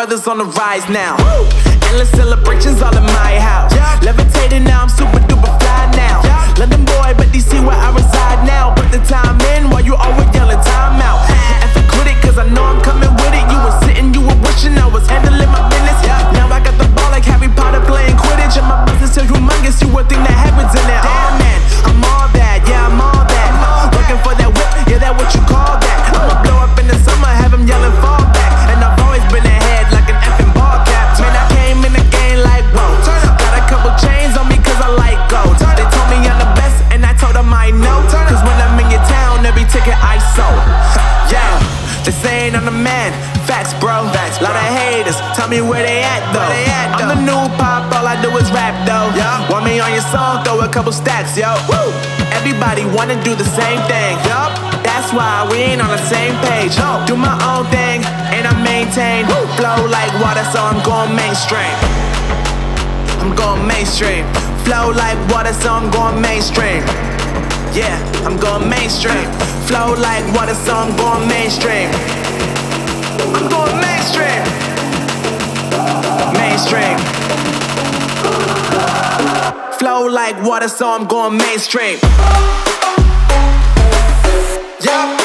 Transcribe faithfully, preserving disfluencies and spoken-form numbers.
brothers on the rise now. Woo! Endless celebrations all in my house. Yeah. Levitating now, I'm super duper fly now. Yeah. London boy, but D C where I reside now. Put the time in while you always yelling time out. And for quit it, cause I know I'm coming with it. You were sitting, you were wishing I was handling my business. Yeah. Now I got the ball like Harry Potter playing Quidditch. And my business is humongous, you would think that happens in it. Damn man, I'm all that, yeah I'm all that. Working for that whip, yeah that what you call that. I'ma blow up in the summer, have him yelling fall back. And I've always been ahead like an effing ball cap. Man, I came in the game like whoa. Got a couple chains on me cause I like gold. They told me I'm the best and I told them I know. Cause when I'm in your town, every ticket I sold. Yeah, they saying I'm the man. Facts bro, Facts, lot of haters, tell me where they at though. They at, though. I'm the new pop, all I do is rap though. Yeah. Want me on your song, throw a couple stacks, yo. Woo. Everybody wanna do the same thing, yup. That's why we ain't on the same page. No. Do my own thing, and I maintain. Woo. Flow like water, so I'm going mainstream. I'm going mainstream. Flow like water, so I'm going mainstream. Yeah, I'm going mainstream. Flow like water, so I'm going mainstream. I'm going mainstream. Mainstream. Flow like water, so I'm going mainstream. Yeah.